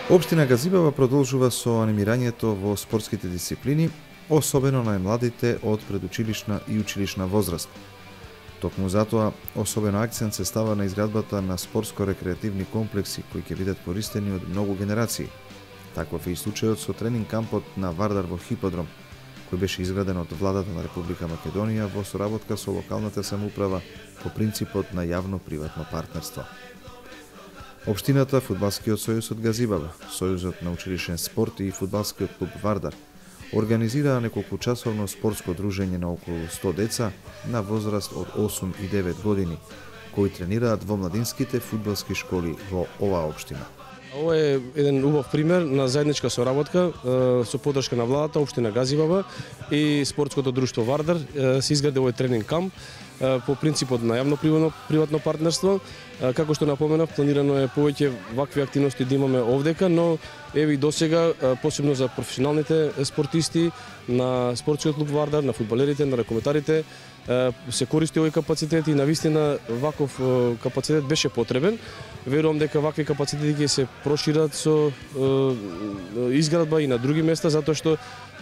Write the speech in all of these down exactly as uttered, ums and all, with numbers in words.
Општина Газибава продолжува со анимирањето во спортските дисциплини, особено најмладите од предучилишна и училишна возраст. Токму затоа, особено акцент се става на изградбата на спортско-рекреативни комплекси кои ќе бидат користени од многу генерации. Таков е и случајот со тренинг кампот на Вардар во Хиподром, кој беше изграден од владата на Република Македонија во соработка со локалната самоуправа по принципот на јавно-приватно партнерство. Општината, Фудбалскиот сојуз од Газибава, Сојузот на училишен спорт и Фудбалскиот клуб Вардар организираа неколкучасовно спортско дружење на околу сто деца на возраст од осум и девет години, кои тренираат во младинските фудбалски школи во оваа општина. Ова е еден убав пример на заедничка соработка со поддршка на владата, општина Газибава и спортското друштво Вардар. Се изгради овој тренинг камп по принципот на јавно-приватно партнерство. Како што напоменав, планирано е повеќе вакви активности да имаме овдека, но еви досега, посебно за професионалните спортисти на спортскиот клуб Вардар, на фудбалерите, на ракометарите, се користи овој капацитет и навистина ваков капацитет беше потребен. Верувам дека вакви капацитети ќе се прошират со изградба и на други места, затоа што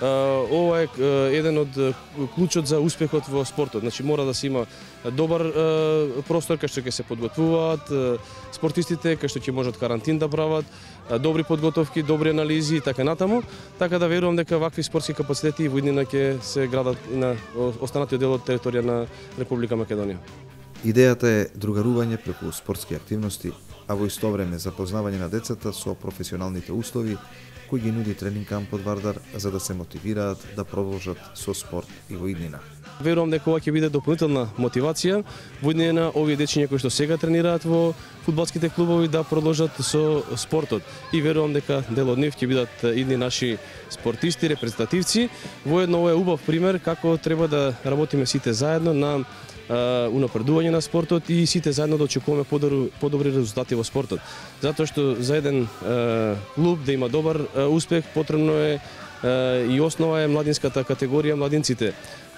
ова е еден од клучот за успехот во спортот. Значи мора да се има добар простор кај што ќе се подготвуваат спортистите, кај што ќе можат карантин да прават, добри подготовки, добри анализи и така натаму. Така да верувам дека вакви спортски капацитети во иднина ќе се градат и на останатиот дел од територија на Република Македонија. Идејата е другарување преку спортски активности, а во исто време запознавање на децата со професионалните услови кои ги нуди тренинг камп од Вардар за да се мотивираат да продолжат со спорт и во иднина. Верувам дека ова ќе биде дополнителна мотивација во иднина овие дечиња кои што сега тренираат во фудбалските клубови да продолжат со спортот. И верувам дека дел од нив ќе бидат идни наши спортисти, репрезентативци. Воедно ова е убав пример како треба да работиме сите заедно на унапредување на спортот и сите заедно да очекуваме подобри резултати во спортот. Затоа што за еден клуб да има добар успех потребно е и основа е младинската категорија, младинците.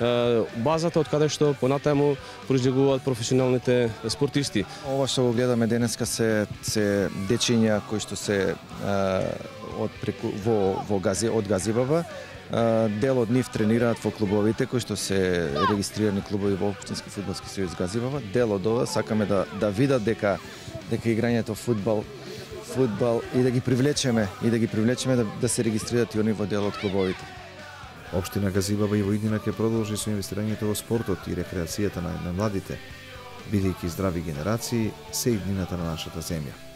Базата од каде што понатаму произлегуваат професионалните спортисти. Ова што го гледаме денеска се се дечиња кои што се од преку во во Гази од Газибава. Дел од нив тренираат во клубовите кои што се регистрирани клубови во Општински фудбалски сојуз Газибава. Дел од ова сакаме да да видат дека дека играњето фудбал фудбал и да ги привлечеме и да ги привлечеме да, да се регистрираат и они во дел од клубовите. Општина Газибава и во иднина ќе продолжи со инвестирањето во спортот и рекреацијата на младите, бидејќи здрави генерации се иднината на нашата земја.